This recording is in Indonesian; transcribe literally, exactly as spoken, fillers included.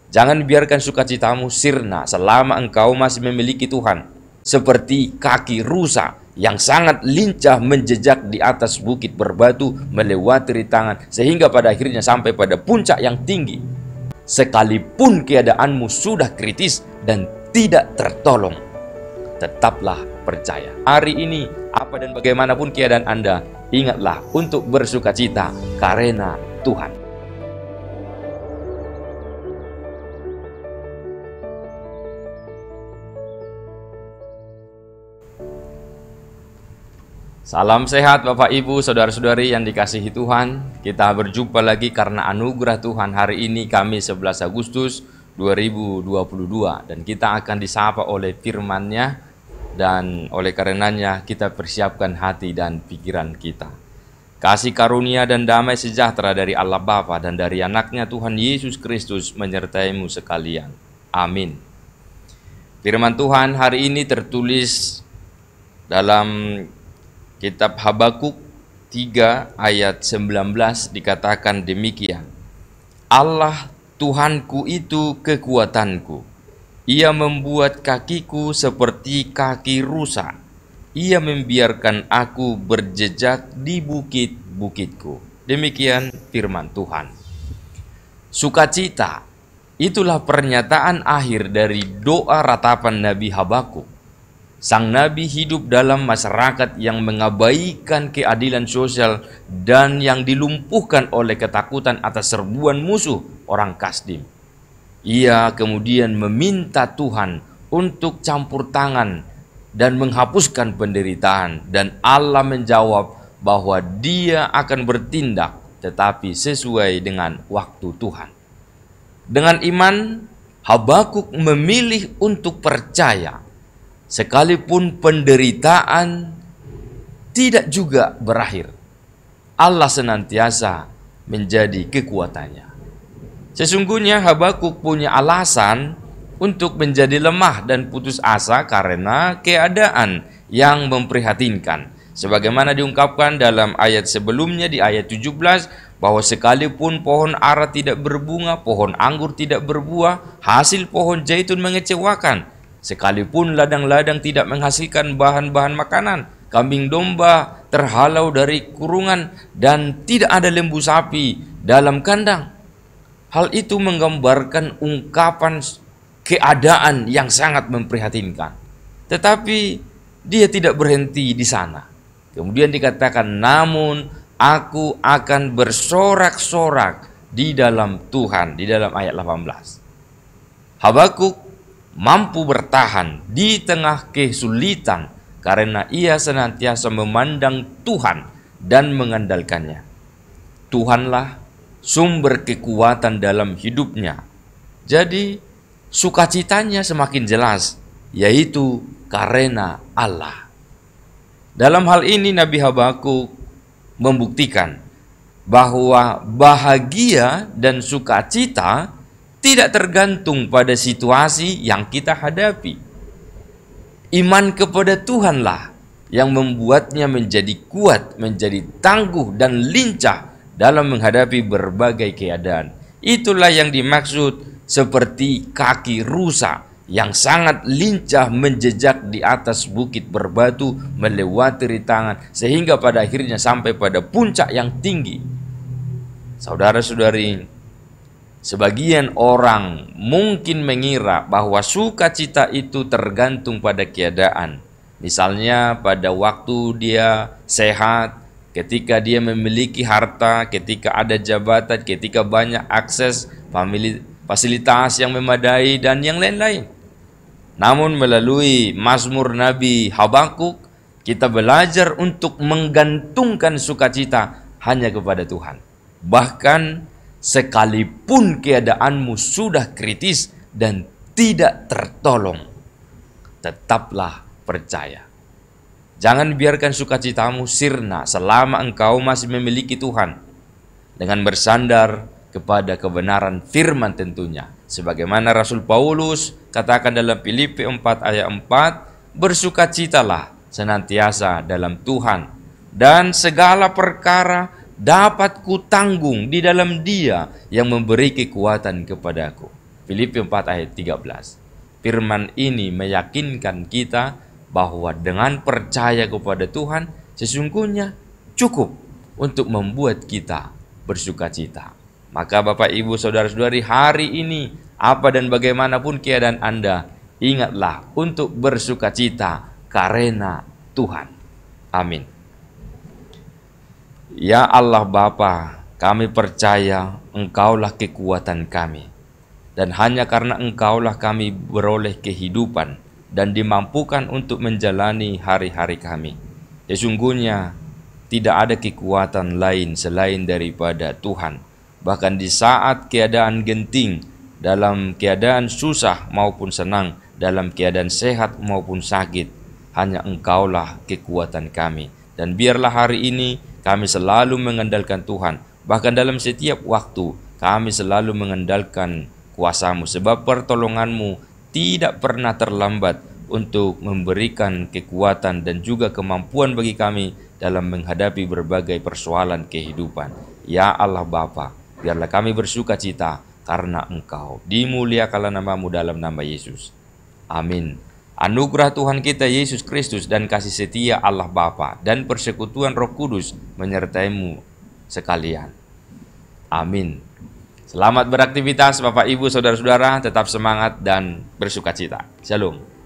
Jangan biarkan sukacitamu sirna selama engkau masih memiliki Tuhan, seperti kaki rusa yang sangat lincah menjejak di atas bukit berbatu melewati rintangan sehingga pada akhirnya sampai pada puncak yang tinggi. Sekalipun keadaanmu sudah kritis dan tidak tertolong, tetaplah percaya. Hari ini, apa dan bagaimanapun keadaan Anda, ingatlah untuk bersukacita karena Tuhan. Salam sehat Bapak Ibu, Saudara-saudari yang dikasihi Tuhan. Kita berjumpa lagi karena anugerah Tuhan. Hari ini Kamis sebelas Agustus dua ribu dua puluh dua, dan kita akan disapa oleh firman-Nya, dan oleh karenanya kita persiapkan hati dan pikiran kita. Kasih karunia dan damai sejahtera dari Allah Bapa dan dari anaknya Tuhan Yesus Kristus menyertaimu sekalian. Amin. Firman Tuhan hari ini tertulis dalam Kitab Habakuk tiga ayat sembilan belas, dikatakan demikian. Allah Tuhanku itu kekuatanku. Ia membuat kakiku seperti kaki rusa. Ia membiarkan aku berjejak di bukit-bukitku. Demikian firman Tuhan. Sukacita, itulah pernyataan akhir dari doa ratapan Nabi Habakuk. Sang Nabi hidup dalam masyarakat yang mengabaikan keadilan sosial dan yang dilumpuhkan oleh ketakutan atas serbuan musuh orang Kasdim. Ia kemudian meminta Tuhan untuk campur tangan dan menghapuskan penderitaan, dan Allah menjawab bahwa Dia akan bertindak tetapi sesuai dengan waktu Tuhan. Dengan iman, Habakuk memilih untuk percaya. Sekalipun penderitaan tidak juga berakhir, Allah senantiasa menjadi kekuatannya. Sesungguhnya Habakuk punya alasan untuk menjadi lemah dan putus asa karena keadaan yang memprihatinkan. Sebagaimana diungkapkan dalam ayat sebelumnya di ayat tujuh belas, bahwa sekalipun pohon ara tidak berbunga, pohon anggur tidak berbuah, hasil pohon zaitun mengecewakan. Sekalipun ladang-ladang tidak menghasilkan bahan-bahan makanan, kambing domba terhalau dari kurungan, dan tidak ada lembu sapi dalam kandang. Hal itu menggambarkan ungkapan keadaan yang sangat memprihatinkan. Tetapi dia tidak berhenti di sana. Kemudian dikatakan, namun aku akan bersorak-sorak di dalam Tuhan, di dalam ayat delapan belas. Habakuk mampu bertahan di tengah kesulitan karena ia senantiasa memandang Tuhan dan mengandalkannya. Tuhanlah sumber kekuatan dalam hidupnya. Jadi sukacitanya semakin jelas, yaitu karena Allah. Dalam hal ini Nabi Habakuk membuktikan bahwa bahagia dan sukacita tidak tergantung pada situasi yang kita hadapi. Iman kepada Tuhanlah yang membuatnya menjadi kuat, menjadi tangguh dan lincah dalam menghadapi berbagai keadaan. Itulah yang dimaksud seperti kaki rusa yang sangat lincah menjejak di atas bukit berbatu melewati rintangan sehingga pada akhirnya sampai pada puncak yang tinggi. Saudara-saudari, sebagian orang mungkin mengira bahwa sukacita itu tergantung pada keadaan. Misalnya pada waktu dia sehat, ketika dia memiliki harta, ketika ada jabatan, ketika banyak akses fasilitas yang memadai, dan yang lain-lain. Namun melalui Mazmur Nabi Habakuk, kita belajar untuk menggantungkan sukacita hanya kepada Tuhan. Bahkan sekalipun keadaanmu sudah kritis dan tidak tertolong, tetaplah percaya. Jangan biarkan sukacitamu sirna selama engkau masih memiliki Tuhan, dengan bersandar kepada kebenaran firman tentunya. Sebagaimana Rasul Paulus katakan dalam Filipi empat ayat empat, bersukacitalah senantiasa dalam Tuhan, dan segala perkara dapat kutanggung di dalam Dia yang memberi kekuatan kepadaku. Filipi empat ayat tiga belas. Firman ini meyakinkan kita bahwa dengan percaya kepada Tuhan sesungguhnya cukup untuk membuat kita bersukacita. Maka Bapak Ibu Saudara-saudari, hari ini apa dan bagaimanapun keadaan Anda, ingatlah untuk bersukacita karena Tuhan. Amin. Ya Allah Bapa, kami percaya Engkaulah kekuatan kami. Dan hanya karena Engkaulah kami beroleh kehidupan dan dimampukan untuk menjalani hari-hari kami. Sesungguhnya tidak ada kekuatan lain selain daripada Tuhan. Bahkan di saat keadaan genting, dalam keadaan susah maupun senang, dalam keadaan sehat maupun sakit, hanya Engkaulah kekuatan kami. Dan biarlah hari ini kami selalu mengandalkan Tuhan. Bahkan dalam setiap waktu kami selalu mengandalkan kuasa-Mu, sebab pertolongan-Mu tidak pernah terlambat untuk memberikan kekuatan dan juga kemampuan bagi kami dalam menghadapi berbagai persoalan kehidupan. Ya Allah Bapa, biarlah kami bersukacita karena Engkau. Dimuliakanlah nama-Mu dalam nama Yesus. Amin. Anugerah Tuhan kita Yesus Kristus dan kasih setia Allah Bapa dan persekutuan Roh Kudus menyertai-mu sekalian. Amin. Selamat beraktivitas Bapak Ibu Saudara-saudara, tetap semangat dan bersukacita. Shalom.